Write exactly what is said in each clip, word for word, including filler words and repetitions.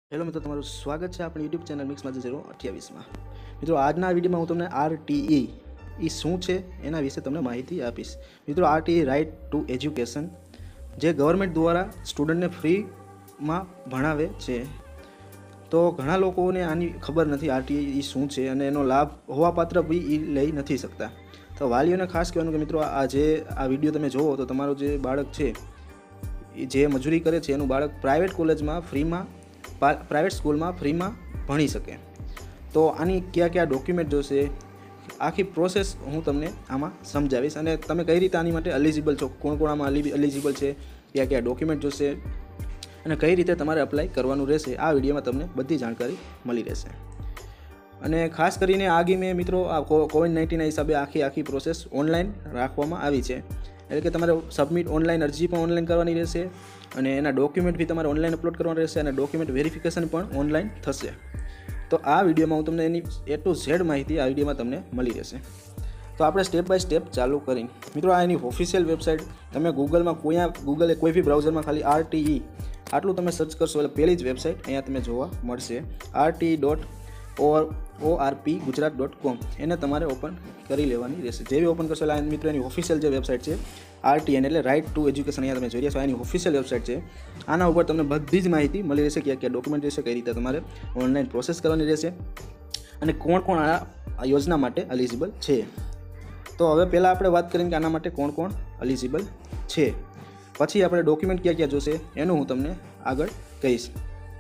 Hello मित्रों, તમારું સ્વાગત છે આપણી યુટ્યુબ ચેનલ મિક્સ માં ઝીરો અઠ્યાવીસમાં। મિત્રો, આજના વિડીયોમાં હું તમને આરટીઈ એ શું છે એના વિશે તમને માહિતી આપીશ। મિત્રો, આરટીઈ રાઇટ ટુ એજ્યુકેશન જે ગવર્મેન્ટ દ્વારા સ્ટુડન્ટને ફ્રીમાં ભણાવે છે। તો ઘણા લોકોને આની ખબર નથી આરટીઈ એ શું છે અને એનો લાભ હોવાપાત્ર બી એ લઈ નથી શકતા। તો વાલીઓને ખાસ કહેવાનું કે મિત્રો, આ જે આ વિડીયો તમે જુઓ તો તમારો જે બાળક છે એ જે મજૂરી કરે છે એનું બાળક પ્રાઇવેટ કોલેજમાં ફ્રીમાં प्राइवेट स्कूल में फ्री में भणी सके। तो आनी क्या क्या डॉक्यूमेंट जोशे आखी प्रोसेस हूँ तमने आमा समझावीश अने तमे कई रीते आनी माटे एलिजिबल छो, कोण कोण आमां एलिजिबल छे, क्या क्या डॉक्यूमेंट जोशे अने कई रीते तमारे अप्लाय करवानुं रहेशे। आ विडियो में तमने बधी जानकारी मळी रहेशे। अने खास करीने आगे में मित्रों आ कोविड नाइन्टीन हिसाबे आखी आखी प्रोसेस ऑनलाइन राखवामां आवी छे। एटले के तमारे सबमिट ऑनलाइन अरजी पण ऑनलाइन करवानी रहेशे અને એના ડોક્યુમેન્ટ બી તમારે ઓનલાઈન અપલોડ કરવાના રહેશે અને ડોક્યુમેન્ટ વેરિફિકેશન પણ ઓનલાઈન થશે। તો આ વિડીયોમાં હું તમને એની એ ટુ ઝેડ માહિતી આ વિડીયોમાં તમને મળી રહેશે। તો આપણે સ્ટેપ બાય સ્ટેપ ચાલુ કરીને મિત્રો આ એની ઓફિશિયલ વેબસાઇટ તમે ગૂગલમાં કોઈ ગૂગલ કોઈ બી બ્રાઉઝરમાં ખાલી આરટીઈ આટલું તમે સર્ચ કરશો એટલે પહેલી જ વેબસાઇટ અહીંયા તમે જોવા મળશે RTE dot O R P Gujarat dot com. એને તમારે ઓપન કરી લેવાની રહેશે। જેવી ઓપન કરશો એટલે મિત્રો એની ઓફિશિયલ જે વેબસાઇટ છે આરટીએન એટલે રાઇટ ટુ એજ્યુકેશન અહીંયા તમે જોઈ રહ્યા છો એની ઓફિશિયલ વેબસાઇટ છે। આના ઉપર તમને બધી જ માહિતી મળી રહેશે કે क्या ડોક્યુમેન્ટ રહેશે, કઈ રીતે તમારે ઓનલાઈન પ્રોસેસ કરવાની રહેશે અને કોણ કોણ આ યોજના માટે એલિજિબલ છે। તો હવે પહેલાં આપણે વાત કરીએ કે આના માટે કોણ કોણ એલિજિબલ છે, પછી આપણે ડોક્યુમેન્ટ ક્યાં ક્યાં જોશે એનું હું તમને આગળ કહીશ।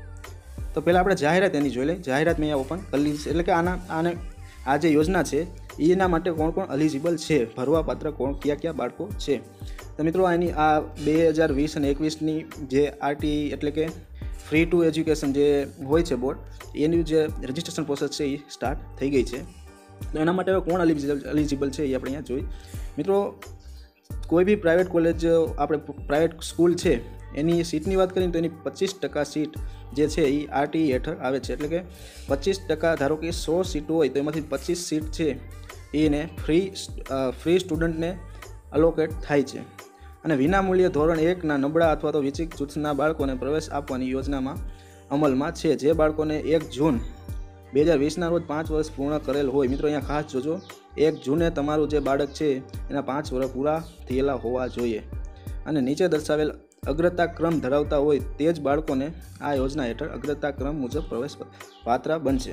તો પહેલાં આપણે જાહેરાત એની જોઈ લઈએ। જાહેરાત મેં અહીંયા ઓપન કરી લીધી છે એટલે કે આના આને આ જે યોજના છે એના માટે કોણ કોણ એલિજિબલ છે, ભરવા પાત્ર કોણ કયા કયા બાળકો છે। તો મિત્રો આની આ બે હજાર વીસ અને એકવીસની જે આરટીઈ એટલે કે ફ્રી ટુ એજ્યુકેશન જે હોય છે બોર્ડ એની જે રજિસ્ટ્રેશન પ્રોસેસ છે એ સ્ટાર્ટ થઈ ગઈ છે। તો એના માટે હવે કોણ એલિજિબલ છે એ આપણે અહીંયા જોઈ। મિત્રો, કોઈ બી પ્રાઇવેટ કોલેજ આપણે પ્રાઇવેટ સ્કૂલ છે એની સીટની વાત કરીએ તો એની પચીસ ટકા સીટ જે છે એ આરટીઈ હેઠળ આવે છે। એટલે કે પચીસ ટકા ધારો કે સો સીટો હોય તો એમાંથી પચીસ સીટ છે એને ફ્રી ફ્રી સ્ટુડન્ટને અલોકેટ થાય છે અને વિનામૂલ્ય ધોરણ એકના નબળા અથવા તો વિચિક જૂથના બાળકોને પ્રવેશ આપવાની યોજનામાં અમલમાં છે। જે બાળકોને એક જૂન બે હજાર વીસના રોજ પાંચ વર્ષ પૂર્ણ કરેલ હોય, મિત્રો અહીંયા ખાસ જોજો એક જૂને તમારું જે બાળક છે એના પાંચ વર્ષ પૂરા થયેલા હોવા જોઈએ અને નીચે દર્શાવેલ અગ્રતા ક્રમ ધરાવતા હોય તે જ બાળકોને આ યોજના હેઠળ અગ્રતા ક્રમ મુજબ પ્રવેશ પાત્ર બનશે।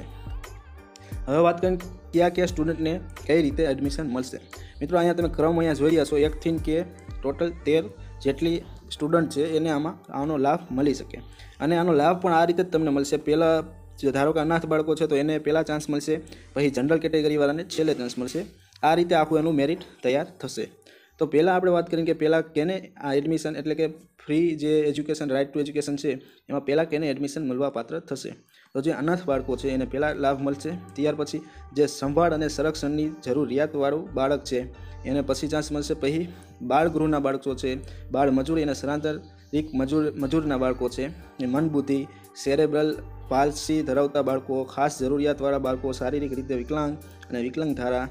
હવે વાત કરીએ કયા કયા સ્ટુડન્ટને કઈ રીતે એડમિશન મળશે। મિત્રો, અહીંયા તમે ક્રમ અહીંયા જોઈ રહ્યા છો એકથી કે ટોટલ તેર જેટલી સ્ટુડન્ટ છે એને આમાં આનો લાભ મળી શકે અને આનો લાભ પણ આ રીતે જ તમને મળશે। પહેલાં જે ધારો કે અનાથ બાળકો છે તો એને પહેલાં ચાન્સ મળશે, પછી જનરલ કેટેગરીવાળાને છેલ્લે ચાન્સ મળશે। આ રીતે આખું એનું મેરિટ તૈયાર થશે। તો પહેલાં આપણે વાત કરીએ કે પહેલાં કેને આ એડમિશન એટલે કે ફ્રી જે એજ્યુકેશન રાઇટ ટુ એજ્યુકેશન છે એમાં પહેલાં કેને એડમિશન મળવા પાત્ર થશે। તો જે અનાથ બાળકો છે એને પહેલાં લાભ મળશે, ત્યાર પછી જે સંભાળ અને સંરક્ષણની જરૂરિયાતવાળું બાળક છે એને પછી ચાન્સ મળશે, પછી બાળગૃહના બાળકો છે, બાળ મજૂરી અને સ્થળાંતરિત મજૂર મજૂરના બાળકો છે, એ મનબુદ્ધિ સેરેબ્રલ પાલ્સી ધરાવતા બાળકો, ખાસ જરૂરિયાતવાળા બાળકો, શારીરિક રીતે વિકલાંગ અને વિકલાંગ ધારા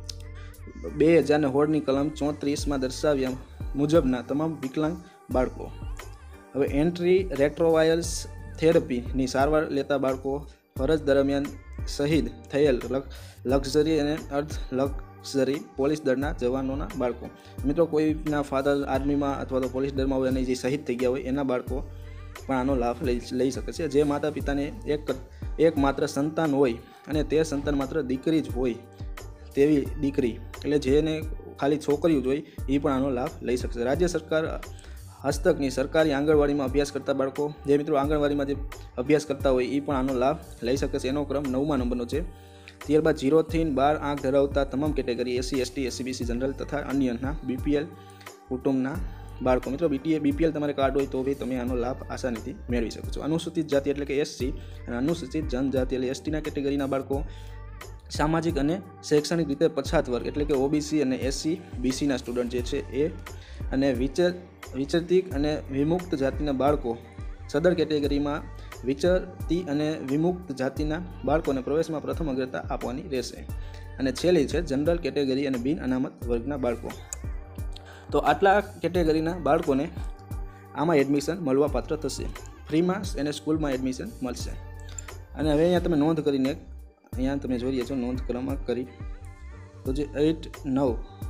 બે હજાર ને સોળની કલમ ચોત્રીસમાં દર્શાવ્યા મુજબના તમામ વિકલાંગ બાળકો। હવે એન્ટ્રી રેટ્રોવાયરસ થેરપીની સારવાર લેતા બાળકો, ફરજ દરમિયાન શહીદ થયેલ લક્ઝરી અને અર્ધ લક્ઝરી પોલીસ દળના જવાનોના બાળકો। મિત્રો, કોઈના ફાધર આર્મીમાં અથવા તો પોલીસ દળમાં હોય અને જે શહીદ થઈ ગયા હોય એના બાળકો પણ આનો લાભ લઈ લઈ શકે છે। જે માતા પિતાને એક એક માત્ર સંતાન હોય અને તે સંતાન માત્ર દીકરી જ હોય તેવી દીકરી એટલે જેને ખાલી છોકરીઓ જ હોય એ પણ આનો લાભ લઈ શકશે। રાજ્ય સરકાર હસ્તકની સરકારી આંગણવાડીમાં અભ્યાસ કરતા બાળકો, જે મિત્રો આંગણવાડીમાં જે અભ્યાસ કરતા હોય એ પણ આનો લાભ લઈ શકે છે। એનો ક્રમ નવમા નંબરનો છે। ત્યારબાદ જીરોથી બાર આંખ ધરાવતા તમામ category SC ST SCBC general તથા અન્યના બીપીએલ કુટુંબના બાળકો। મિત્રો, બીટીએ બીપીએલ તમારે કાર્ડ હોય તો બી તમે આનો લાભ આસાનીથી મેળવી શકો છો। અનુસૂચિત જાતિ એટલે કે એસસી અને અનુસૂચિત જનજાતિ એટલે એસટીના કેટેગરીના બાળકો, સામાજિક અને શૈક્ષણિક રીતે પછાત વર્ગ એટલે કે ઓબીસી અને એસસી બીસીના સ્ટુડન્ટ જે છે એ અને વિચર વિચરતી અને વિમુક્ત જાતિના બાળકો, સદર કેટેગરીમાં વિચરતી અને વિમુક્ત જાતિના બાળકોને પ્રવેશમાં પ્રથમ અગ્રતા આપવાની રહેશે અને છેલ્લી છે જનરલ કેટેગરી અને બિન અનામત વર્ગના બાળકો। તો આટલા કેટેગરીના બાળકોને આમાં એડમિશન મળવા પાત્ર થશે। ફ્રીમાં એને સ્કૂલમાં એડમિશન મળશે. અને હવે અહીંયા તમે નોંધ કરીને અહીંયા તમે જોઈ રહ્યા છો નોંધ કરવામાં કરી તો જે એટ નવ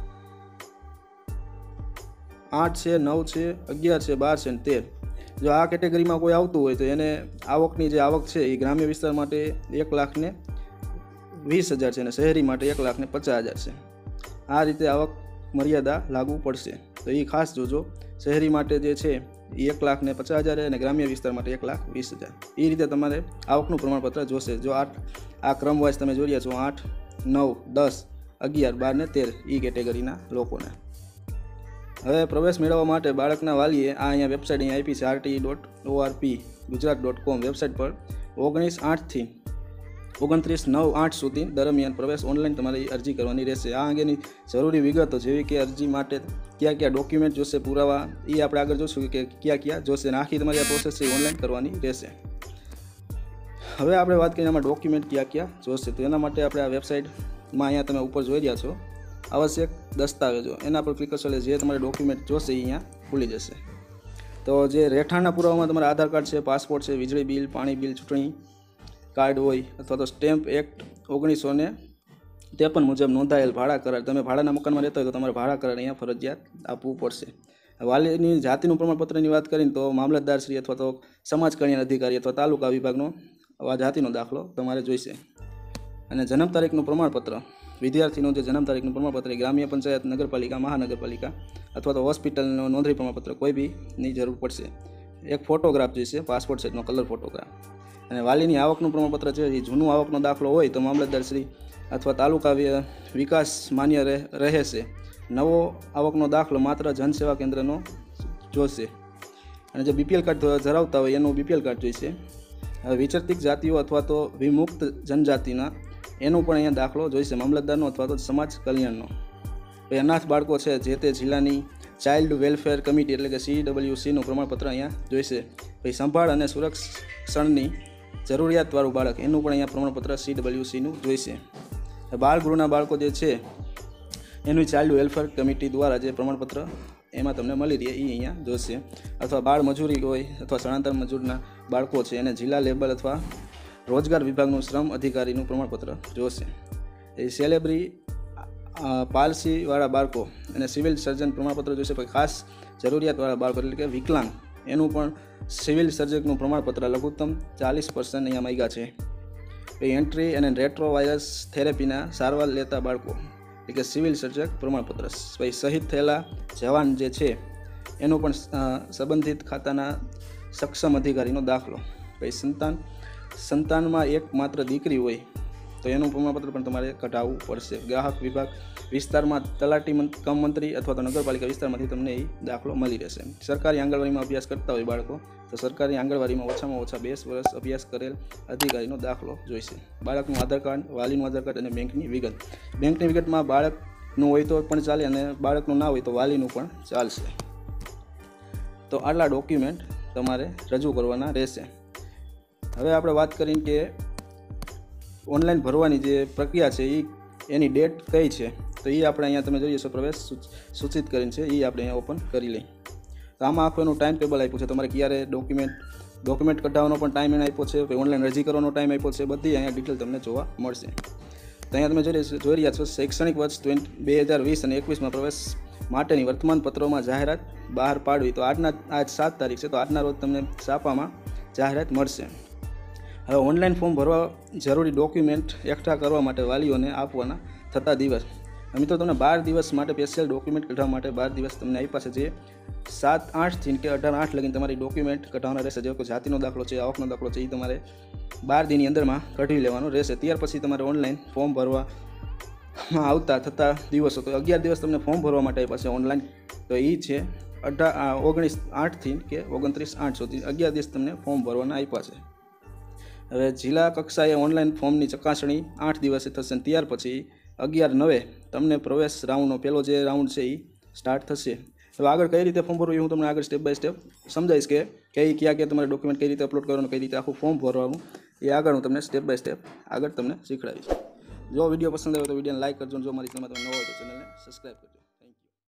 આઠ છે, નવ છે, અગિયાર છે, બાર છે અને તેર, જો આ કેટેગરીમાં કોઈ આવતું હોય તો એને આવકની જે આવક છે એ ગ્રામ્ય વિસ્તાર માટે એક લાખ ને વીસ હજાર છે અને શહેરી માટે એક લાખ ને પચાસ હજાર છે. આ રીતે આવક મર્યાદા લાગુ પડશે, તો એ ખાસ જોજો. શહેરી માટે જે છે એ એક લાખ ને પચાસ હજાર અને ગ્રામ્ય વિસ્તાર માટે એક લાખ વીસ હજાર. એ રીતે તમારે આવકનું પ્રમાણપત્ર જોશે. જો આઠ આ ક્રમ વાઇઝ તમે જોઈ રહ્યા છો આઠ, નવ, દસ, અગિયાર, બાર ને તેર એ કેટેગરીના લોકોને. હવે પ્રવેશ મેળવવા માટે બાળકના વાલીએ આ અહીંયા વેબસાઇટ અહીંયા આપી છે RT dot ORP Gujarat dot com website પર ઓગણીસ આઠથી ઓગણત્રીસ નવ આઠ સુધી દરમિયાન પ્રવેશ ઓનલાઈન તમારે અરજી કરવાની રહેશે. આ અંગેની જરૂરી વિગતો જેવી કે અરજી માટે કયા કયા ડોક્યુમેન્ટ જોશે, પુરાવા, એ આપણે આગળ જોશું કે કયા કયા જોશે અને આખી તમારી આ પ્રોસેસ છે ઓનલાઈન કરવાની રહેશે. હવે આપણે વાત કરીએ આમાં ડોક્યુમેન્ટ કયા કયા જોશે, તો એના માટે આપણે આ વેબસાઇટમાં અહીંયા તમે ઉપર જોઈ રહ્યા છો આવશ્યક દસ્તાવેજો, એના પર ક્લિક કરશો એટલે જે તમારે ડોક્યુમેન્ટ જોશે એ અહીંયા ખુલી જશે. તો જે રહેઠાણના પુરાવામાં તમારા આધાર કાર્ડ છે, પાસપોર્ટ છે, વીજળી બિલ, પાણી બિલ, ચૂંટણી કાર્ડ હોય અથવા તો સ્ટેમ્પ એક્ટ ઓગણીસો ને ત્રેપન મુજબ નોંધાયેલ ભાડા કરાર, તમે ભાડાના મકાનમાં રહેતા હોય તો તમારે ભાડા કરાર અહીંયા ફરજિયાત આપવું પડશે. વાલીની જાતિનું પ્રમાણપત્રની વાત કરીને તો મામલતદારશ્રી અથવા તો સમાજ કલ્યાણ અધિકારી અથવા તાલુકા વિભાગનો આ જાતિનો દાખલો તમારે જોઈશે. અને જન્મ તારીખનું પ્રમાણપત્ર, વિદ્યાર્થીનું જે જન્મ તારીખનું પ્રમાણપત્ર ગ્રામ્ય પંચાયત, નગરપાલિકા, મહાનગરપાલિકા અથવા તો હોસ્પિટલનો નોંધણી પ્રમાણપત્ર કોઈ બીની જરૂર પડશે. એક ફોટોગ્રાફ જોઈશે, પાસપોર્ટ સાઇઝનો કલર ફોટોગ્રાફ. અને વાલીની આવકનું પ્રમાણપત્ર છે એ જૂનું આવકનો દાખલો હોય તો મામલતદારશ્રી અથવા તાલુકા વિકાસ માન્ય રહે છે. નવો આવકનો દાખલો માત્ર જનસેવા કેન્દ્રનો જોશે. અને જે બીપીએલ કાર્ડ ધરાવતા હોય એનું બીપીએલ કાર્ડ જોઈશે. હવે વિચરતી જાતિઓ અથવા તો વિમુક્ત જનજાતિના એનું પણ અહીંયા દાખલો જોઈશે, મામલતદારનો અથવા તો સમાજ કલ્યાણનો. પછી અનાથ બાળકો છે જે તે જિલ્લાની ચાઇલ્ડ વેલફેર કમિટી એટલે કે સી ડબલ્યુ સીનું પ્રમાણપત્ર અહીંયા જોઈશે. પછી સંભાળ અને સુરક્ષણની જરૂરિયાતવાળું બાળક એનું પણ અહીંયા પ્રમાણપત્ર સી ડબલ્યુ સીનું જોઈશે. બાળગૃહના બાળકો જે છે એનું ચાઇલ્ડ વેલફેર કમિટી દ્વારા જે પ્રમાણપત્ર એમાં તમને મળી રહે એ અહીંયા જોશે. અથવા બાળ મજૂરી હોય અથવા સ્થળાંતર મજૂરના બાળકો છે એને જિલ્લા લેબર અથવા રોજગાર વિભાગનું શ્રમ અધિકારીનું પ્રમાણપત્ર જોશે. એ સેલેબ્રી પાલસીવાળા બાળકો અને સિવિલ સર્જન પ્રમાણપત્ર જોશે. પછી ખાસ જરૂરિયાતવાળા બાળકો એટલે કે વિકલાંગ એનું પણ સિવિલ સર્જકનું પ્રમાણપત્ર લઘુત્તમ ચાલીસ પર્સન્ટ અહીંયા માંગ્યા છે. પછી એન્ટ્રી અને રેટ્રો વાયરસ થેરેપીના સારવાર લેતા બાળકો એટલે કે સિવિલ સર્જક પ્રમાણપત્ર. પછી શહીદ થયેલા જવાન જે છે એનું પણ સંબંધિત ખાતાના સક્ષમ અધિકારીનો દાખલો. પછી સંતાન સંતાનમાં એક માત્ર દીકરી હોય તો એનું પ્રમાણપત્ર પણ તમારે કઢાવવું પડશે. ગ્રાહક વિભાગ વિસ્તારમાં તલાટી કમ મંત્રી અથવા તો નગરપાલિકા વિસ્તારમાંથી તમને એ દાખલો મળી રહેશે. સરકારી આંગણવાડીમાં અભ્યાસ કરતા હોય બાળકો તો સરકારી આંગણવાડીમાં ઓછામાં ઓછા બે વર્ષ અભ્યાસ કરેલ અધિકારીનો દાખલો જોઈશે. બાળકનું આધાર કાર્ડ, વાલીનું આધાર કાર્ડ અને બેંકની વિગત. બેંકની વિગતમાં બાળકનું હોય તો પણ ચાલે અને બાળકનું ના હોય તો વાલીનું પણ ચાલશે. તો આટલા ડોક્યુમેન્ટ તમારે રજૂ કરવાના રહેશે. હવે આપણે વાત કરીએ કે ઓનલાઈન ભરવાની જે પ્રક્રિયા છે એ એની ડેટ કઈ છે, તો એ આપણે અહીંયા તમે જોઈએ છો પ્રવેશ સૂચિત કરીને છે એ આપણે અહીંયા ઓપન કરી લઈએ. તો આમાં આખું એનું ટાઈમ ટેબલ આપ્યું છે, તમારે ક્યારે ડોક્યુમેન્ટ ડોક્યુમેન્ટ કઢાવવાનો પણ ટાઈમ એને આપ્યો છે, ઓનલાઈન અરજી કરવાનો ટાઈમ આપ્યો છે, બધી અહીંયા ડિટેલ તમને જોવા મળશે. તો અહીંયા તમે જોઈ જોઈ રહ્યા છો શૈક્ષણિક વર્ષ ટ્વેન્ટી બે હજાર વીસ અને એકવીસમાં પ્રવેશ માટેની વર્તમાન પત્રોમાં જાહેરાત બહાર પાડવી. તો આજના આજ સાત તારીખ છે, તો આજના રોજ તમને છાપામાં જાહેરાત મળશે. હવે ઓનલાઈન ફોર્મ ભરવા જરૂરી ડોક્યુમેન્ટ એકઠા કરવા માટે વાલીઓને આપવાના થતા દિવસ. મિત્રો તમને બાર દિવસ માટે સ્પેશિયલ ડોક્યુમેન્ટ કઢાવવા માટે બાર દિવસ તમને આપ્યા છે, જે સાત આઠથી કે અઢાર આઠ લગીને તમારી ડોક્યુમેન્ટ કઢાવવાના રહેશે. જેવો કે જાતિનો દાખલો છે, આવકનો દાખલો છે, એ તમારે બાર દિનની અંદરમાં કઢવી લેવાનો રહેશે. ત્યાર પછી તમારે ઓનલાઈન ફોર્મ ભરવામાં આવતા થતા દિવસો, તો અગિયાર દિવસ તમને ફોર્મ ભરવા માટે આપ્યા છે ઓનલાઈન. તો એ છે અઢાર ઓગણીસ આઠથી કે ઓગણત્રીસ આઠ સુધી અગિયાર દિવસ તમને ફોર્મ ભરવાના આપ્યા છે. હવે જિલ્લા કક્ષાએ ઓનલાઈન ફોર્મની ચકાસણી આઠ દિવસે થશે. ત્યાર પછી અગિયાર નવે તમને પ્રવેશ રાઉન્ડનો પહેલો જે રાઉન્ડ છે એ સ્ટાર્ટ થશે. હવે આગળ કઈ રીતે ફોર્મ ભરવું એ હું તમને આગળ સ્ટેપ બાય સ્ટેપ સમજાવીશ કે કઈ ક્યાં ક્યાં તમારે ડોક્યુમેન્ટ કઈ રીતે અપલોડ કરવાનું, કઈ રીતે આખું ફોર્મ ભરવાનું, એ આગળ હું તમને સ્ટેપ બાય સ્ટેપ આગળ તમને શીખવાડીશ. જો વિડીયો પસંદ આવ્યો તો વિડીયોને લાઇક કરજો. જો મારી ચેનલમાં તમે નવા હોય તો ચેનલને સબસ્ક્રાઈબ કરજો.